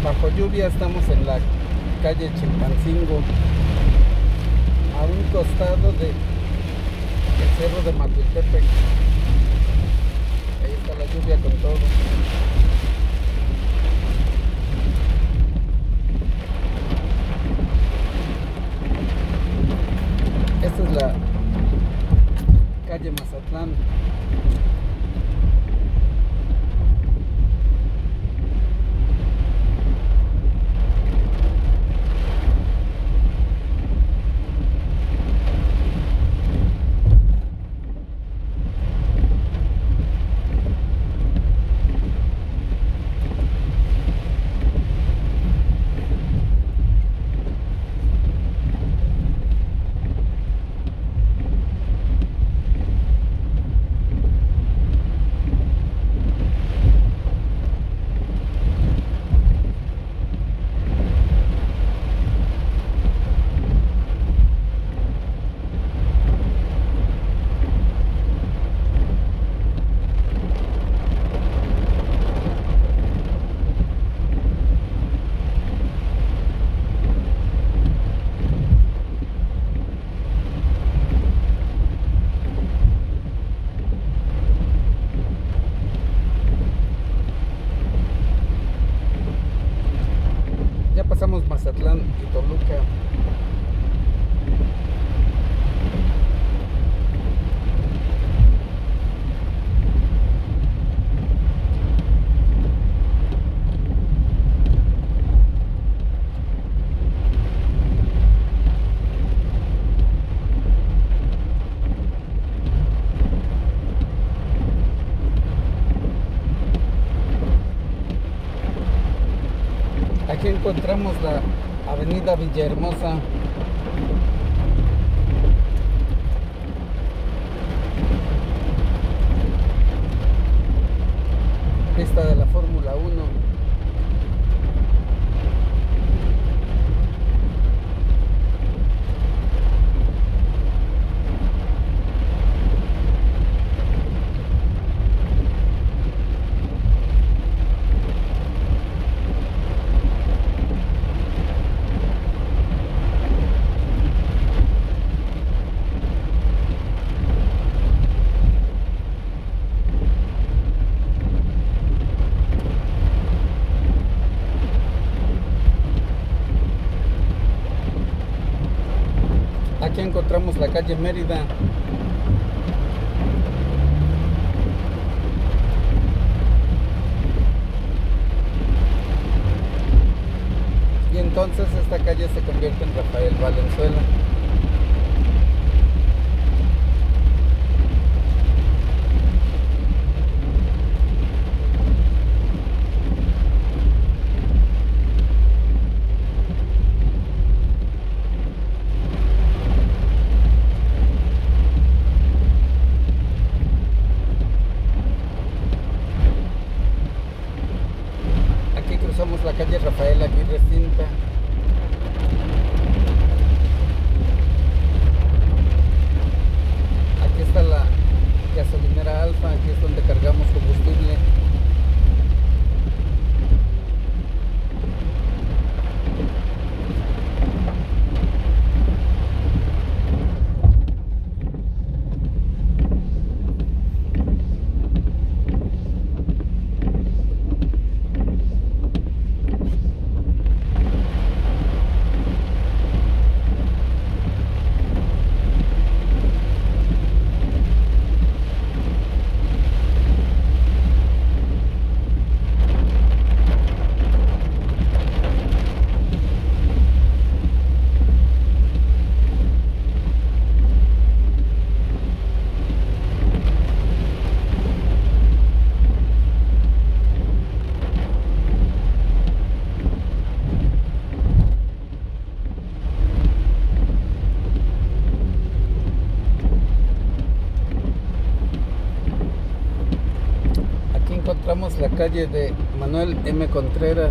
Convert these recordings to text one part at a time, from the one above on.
bajo lluvia. Estamos en la calle Chilpancingo, a un costado del cerro de Matultepec. Ahí está la lluvia con todo. Esta es la calle Mazatlán. Ya pasamos Mazatlán y Toluca. Aquí encontramos la avenida Villahermosa. Pista de la Fórmula 1. Aquí encontramos la calle Mérida. Y entonces esta calle se convierte en Rafael Valenzuela. Cruzamos la calle Rafael Aguirre Cinta. Aquí está la gasolinera Alfa. Aquí es donde cargamos combustible. Encontramos la calle de Manuel M. Contreras.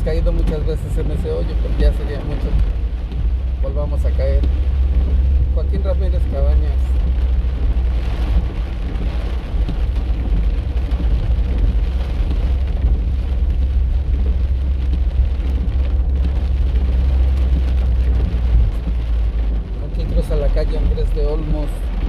hemos caído muchas veces en ese hoyo, porque ya sería mucho que volvamos a caer. Joaquín Ramírez Cabañas. Aquí cruza la calle Andrés de Olmos.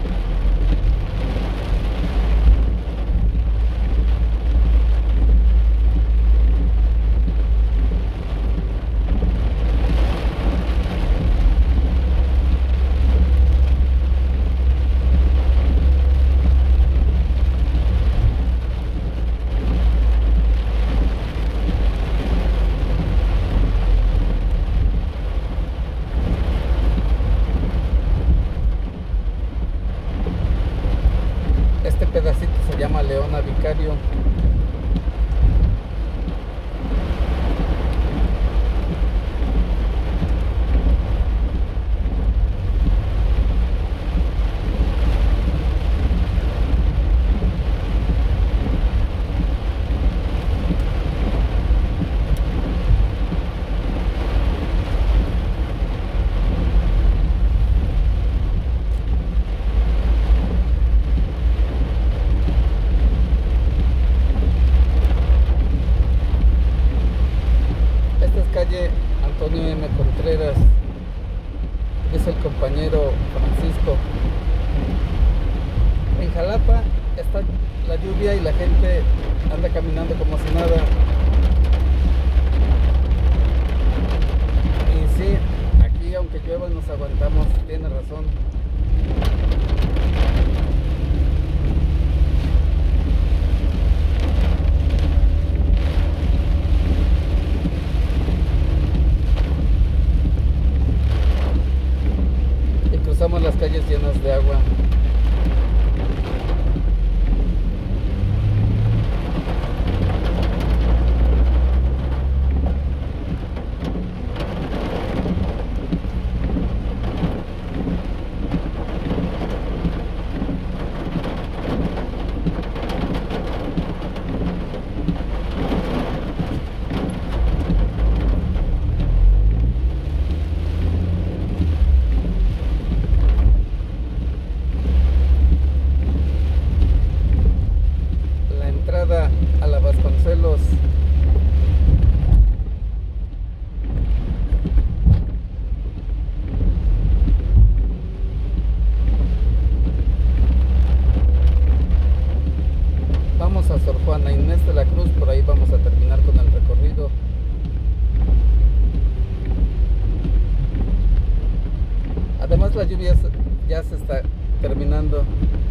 Este pedacito se llama Leona Vicario. Calle Antonio M. Contreras, dice el compañero Francisco. En Jalapa está la lluvia y la gente anda caminando como si nada. Y sí, aquí aunque llueva nos aguantamos, tiene razón. Cruzamos las calles llenas de agua. A la Vasconcelos. Vamos a Sor Juana Inés de la Cruz, por ahí vamos a terminar con el recorrido. Además la lluvia ya se está terminando.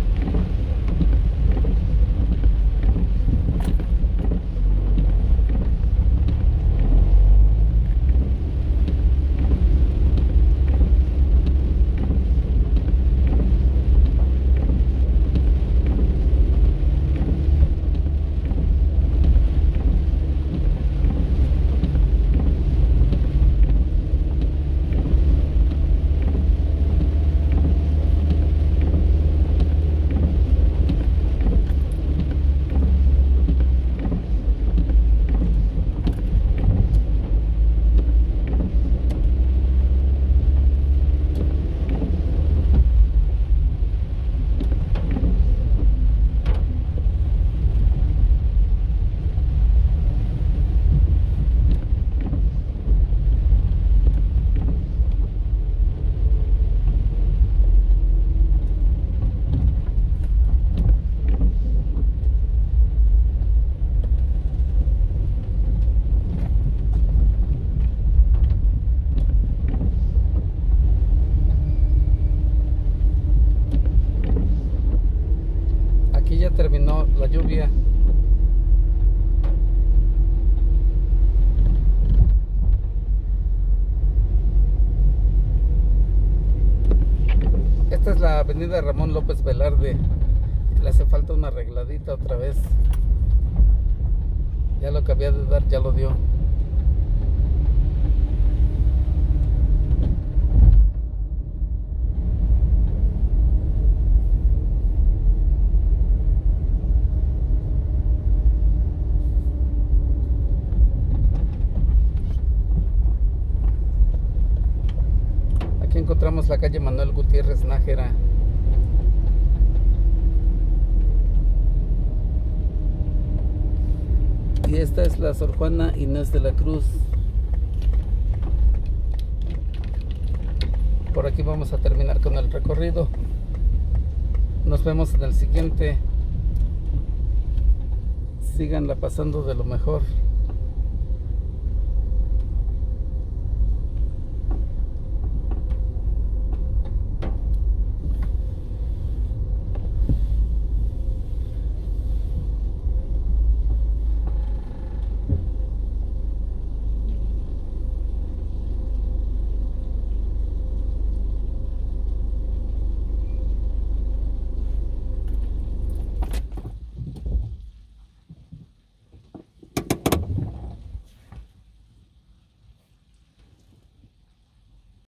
Ya terminó la lluvia. Esta es la avenida Ramón López Velarde. Le hace falta una arregladita otra vez. Ya lo que había de dar ya lo dio. Aquí encontramos la calle Manuel Gutiérrez Nájera. Y esta es la Sor Juana Inés de la Cruz. Por aquí vamos a terminar con el recorrido. Nos vemos en el siguiente. Síganla pasando de lo mejor.